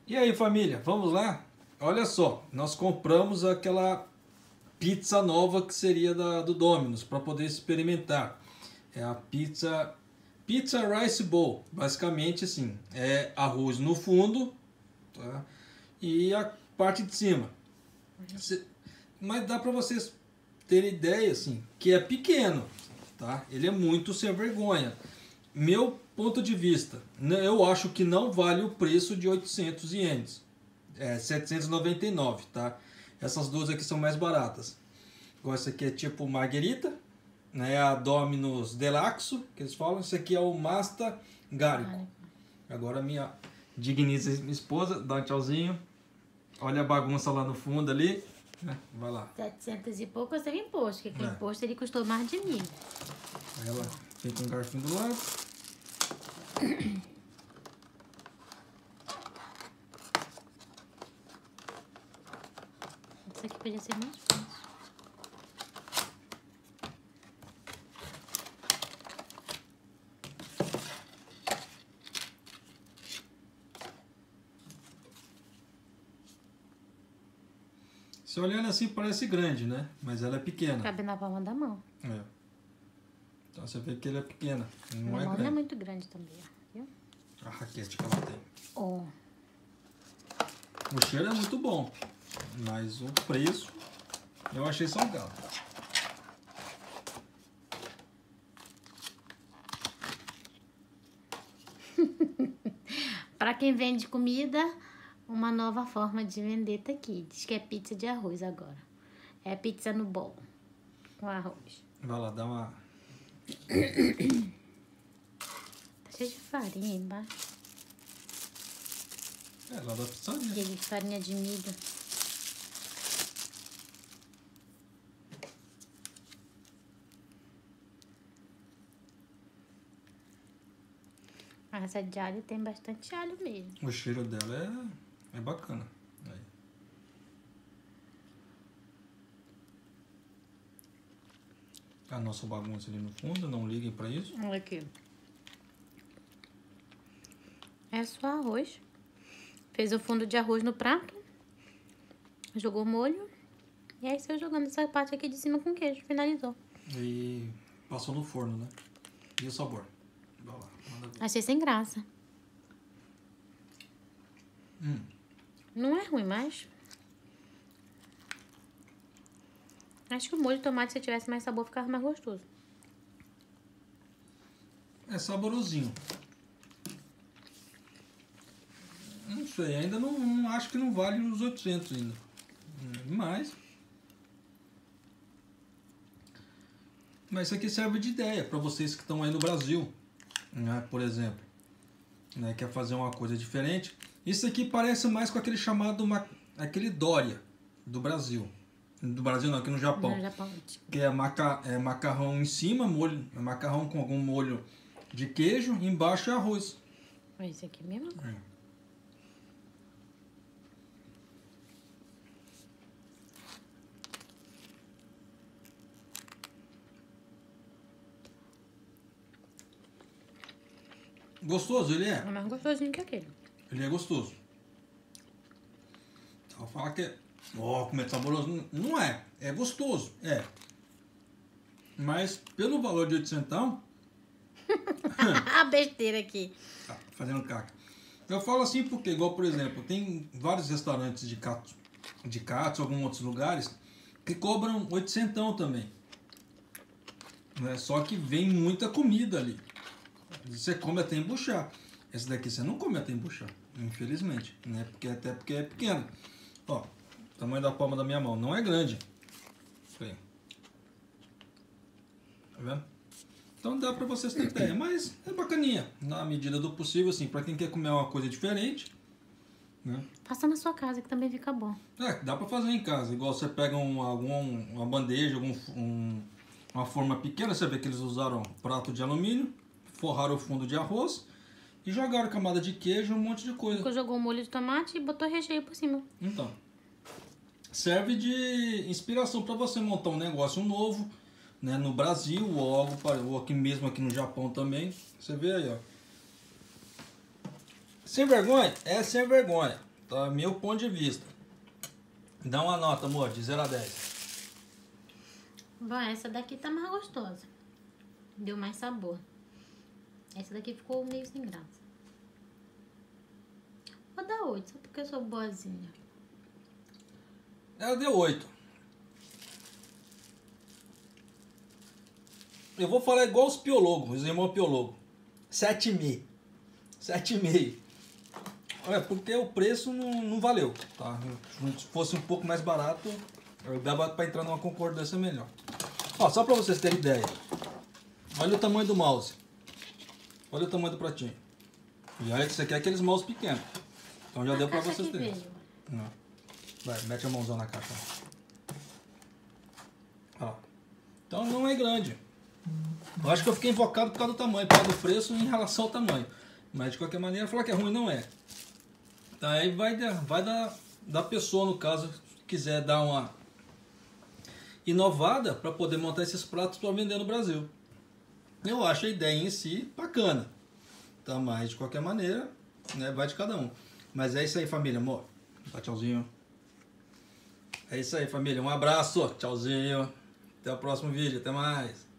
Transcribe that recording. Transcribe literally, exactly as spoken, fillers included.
E aí, família, vamos lá? Olha só, nós compramos aquela pizza nova que seria da, do Domino's para poder experimentar. É a pizza Pizza Rice Bowl. Basicamente assim, é arroz no fundo, tá? E a parte de cima. Mas dá para vocês terem ideia assim, que é pequeno, tá? Ele é muito sem vergonha. Meu ponto de vista, eu acho que não vale o preço de oitocentos ienes. É setecentos e noventa e nove, tá? Essas duas aqui são mais baratas. Agora essa aqui é tipo Margherita, né? A Domino's Deluxe, que eles falam. Esse aqui é o Masta Garico. Agora minha digníssima esposa, dá um tchauzinho. Olha a bagunça lá no fundo ali. Vai lá. setecentos e poucos teve imposto, porque com É. imposto ele custou mais de mil. Aí ela vem com um garfinho do lado. Isso aqui podia ser mais fácil. Se olhando assim parece grande, né? Mas ela é pequena. Cabe na palma da mão. É. Então você vê que ele é pequena. Não Minha é mão grande. não é muito grande também, ó. Viu? A raquete que ela tem. Oh. O cheiro é muito bom, mas o preço eu achei salgado. Pra quem vende comida, uma nova forma de vender tá aqui. Diz que é pizza de arroz agora. É pizza no bowl com arroz. Vai lá, dá uma... Tá cheio de farinha embaixo. É, lá da pizzaria. Cheio de farinha de milho. Ah, essa de alho tem bastante alho mesmo. O cheiro dela é, é bacana. Aí. A nossa bagunça ali no fundo, não liguem pra isso. Olha aqui. É só arroz. Fez o fundo de arroz no prato. Jogou molho. E aí saiu jogando essa parte aqui de cima com queijo. Finalizou. E passou no forno, né? E o sabor? Vai lá, manda ver. Achei sem graça. Hum. Não é ruim, mas... Acho que o molho de tomate, se tivesse mais sabor, ficava mais gostoso. É saborosinho. Não sei, ainda não, não acho que não vale os oitocentos ainda. Mas... Mas isso aqui serve de ideia para vocês que estão aí no Brasil, né, por exemplo, né, quer fazer uma coisa diferente. Isso aqui parece mais com aquele chamado, aquele Dória do Brasil. Do Brasil não, aqui no Japão. No Japão. Que é, maca, é macarrão em cima, molho, é macarrão com algum molho de queijo, embaixo é arroz. É esse aqui mesmo? É. Gostoso ele é? É mais gostosinho que aquele. Ele é gostoso. Então falar que é... Ó, oh, como é saboroso. Não é. É gostoso. É. Mas pelo valor de oitocentão... A besteira aqui. Tá, fazendo caca. Eu falo assim porque, igual por exemplo, tem vários restaurantes de katsu, de katsu, alguns outros lugares, que cobram oitocentão também. Né? Só que vem muita comida ali. Você come até embuchar. Esse daqui você não come até embuchar, infelizmente, né? Porque, até porque é pequeno. Ó, tamanho da palma da minha mão. Não é grande. Aí. Tá vendo? Então dá pra vocês terem ideia. Mas é bacaninha. Na medida do possível, assim, pra quem quer comer uma coisa diferente, né? Faça na sua casa que também fica bom. É, dá pra fazer em casa. Igual você pega um, algum, uma bandeja, algum, um, uma forma pequena. Você vê que eles usaram prato de alumínio, forraram o fundo de arroz e jogaram camada de queijo, um monte de coisa. Jogou o molho de tomate e botou recheio por cima. Então, serve de inspiração para você montar um negócio novo, né, no Brasil ou algo para, ou aqui mesmo aqui no Japão também. Você vê aí, ó. Sem vergonha? É sem vergonha. Tá, meu ponto de vista. Dá uma nota, amor, de zero a dez. Bom, essa daqui tá mais gostosa. Deu mais sabor. Essa daqui ficou meio sem graça. Vou dar oito, só porque eu sou boazinha. Ela deu oito. Eu vou falar igual os piologos, os irmãos piologos. sete vírgula cinco. sete vírgula cinco. É, porque o preço não, não valeu, tá? Se fosse um pouco mais barato, dava para entrar numa concordância melhor. Ó, só para vocês terem ideia. Olha o tamanho do mouse. Olha o tamanho do pratinho. E olha que isso aqui é aqueles mouse pequenos. Então já A deu para caixa vocês que terem. veio. Não. Vai, mete a mãozão na caixa. Ó. Então não é grande. Eu acho que eu fiquei invocado por causa do tamanho, por causa do preço em relação ao tamanho. Mas de qualquer maneira, falar que é ruim não é. Então aí vai, da, vai da, da pessoa, no caso, se quiser dar uma inovada para poder montar esses pratos para vender no Brasil. Eu acho a ideia em si bacana. Tá, mas de qualquer maneira, né, vai de cada um. Mas é isso aí, família, amor. Tá, tchauzinho. É isso aí, família. Um abraço. Tchauzinho. Até o próximo vídeo. Até mais.